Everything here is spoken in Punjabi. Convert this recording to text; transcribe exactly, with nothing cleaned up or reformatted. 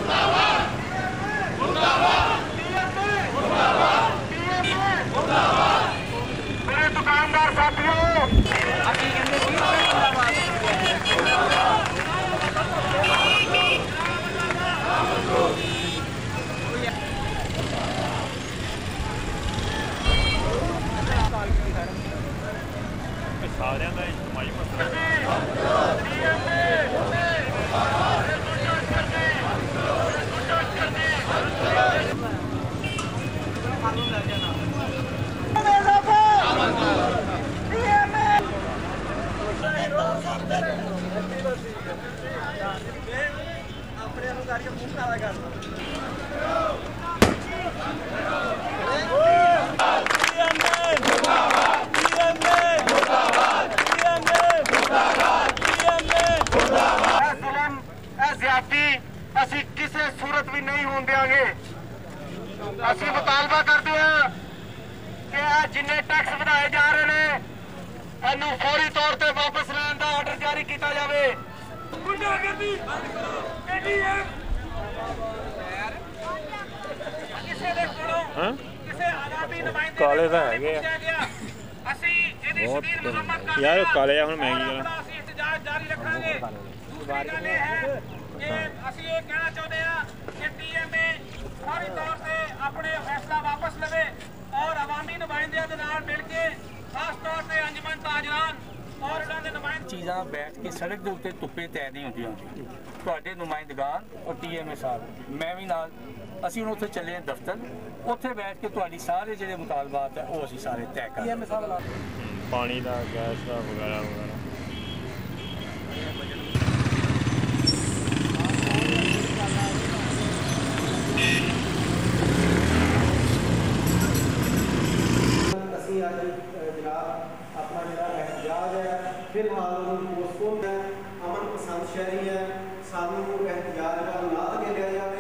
मेरे दुकानदार साथियों ਸਾਰਿਆਂ ਦਾ ਇਜਤਮਾਈ ਮਸਲਾ ਆਪਣੇ ਅਨੁਸਾਰੀਆਂ ਮੂੰਹ ਕਾਲਾ ਕਰ ਅਸੀਂ ਕਿਸੇ ਸੂਰਤ ਵੀ ਨਹੀਂ ਹੋਣ ਦਿਆਂਗੇ। ਅਸੀਂ ਮੁਤਾਲਬਾ ਕਰਦੇ ਹਾਂ ਕਿ ਇਹ ਜਿੰਨੇ ਟੈਕਸ ਵਧਾਏ ਜਾ ਰਹੇ ਨੇ ਇਹਨੂੰ ਫੌਰੀ ਤੌਰ ਤੇ ਵਾਪਸ ਲੈਣ ਦਾ ਆਰਡਰ ਜਾਰੀ ਕੀਤਾ ਜਾਵੇ। ਗੁੰਡਾਗਰਦੀ ਕਿਸੇ ਦੇ ਕੋਲੋਂ ਕਿਸੇ ਆਜ਼ਾਦੀ ਨੁਮਾਇੰਦੇ ਕਾਲੇ ਤਾਂ ਹੈਗੇ ਆ ਅਸੀਂ ਇਹਦੀ ਸ਼ਦੀਦ ਮੁਜ਼ੰਮਤ ਕਰਦੇ ਯਾਰ ਕਾਲੇ ਆ ਹੁਣ ਮਹਿੰਗੀ ਆ ਅਸੀਂ ਇhtਜਾਜ ਜਾਰੀ ਰੱਖਾਂਗੇ। ਦੂਸਰੀ ਗੱਲ ਇਹ ਹੈ ਕਿ ਅਸੀਂ ਇਹ ਕਹਿਣਾ ਚਾਹੁੰਦੇ ਹਾਂ ਕਿ ਟੀਐਮਏ ਫੌਰੀ ਤੌਰ ਤੇ ਆਪਣੇ ਫੈਸਲਾ ਵਾਪਸ ਲਵੇ ਔਰ ਆਵਾਮੀ ਨੁਮਾਇੰਦਿਆਂ ਦੇ ਨਾਲ ਮਿਲ ਕੇ ਖਾਸ ਤੌਰ ਤੇ ਅੰਜਮਨ ਤਾਜਰਾਨ ਔਰ ਇਹਨਾਂ ਦੇ ਨੁਮਾਇੰਦੇ ਚੀਜ਼ਾਂ ਬੈਠ ਕੇ ਸੜਕ ਦੇ ਉੱਤੇ ਧੁੱਪੇ ਤੈਅ ਨਹੀਂ ਹੁੰਦੀਆਂ ਤੁਹਾਡੇ ਨੁਮਾਇੰਦਗਾਨ ਔਰ ਟੀਐਮਏ ਸਾਹਿਬ ਮੈਂ ਵੀ ਨਾਲ ਅਸੀਂ ਹੁਣ ਉੱਥੇ ਚੱਲੇ ਦਫ਼ਤਰ ਉੱਥੇ ਬੈਠ ਕੇ ਤੁਹਾਡੀ ਸਾਰੇ ਜਿਹੜੇ ਮੁਤਾਲਬਾਤ ਹੈ ਉਹ ਅਸੀਂ ਸਾਰੇ ਤੈਅ ਕਰਾਂਗੇ। ਪਾਣੀ ਦਾ ਗੈਸ ਦਾ ਵਗੈਰਾ ਵਗੈਰਾ ਅਸੀਂ ਅੱਜ ਜਨਾਬ ਆਪਣਾ ਜਿਹੜਾ احتجاج ਹੈ ਫਿਲਹਾਲ ਉਹਨੂੰ ਪੋਸਟਪੋਨ ਹੈ। ਅਮਨ ਪਸੰਦ ਸ਼ਹਿਰੀ ਹੈ ਸਾਨੂੰ احتجاج ਦਾ ਲਾ ਕੇ ਲਿਆ ਜਾਵੇ।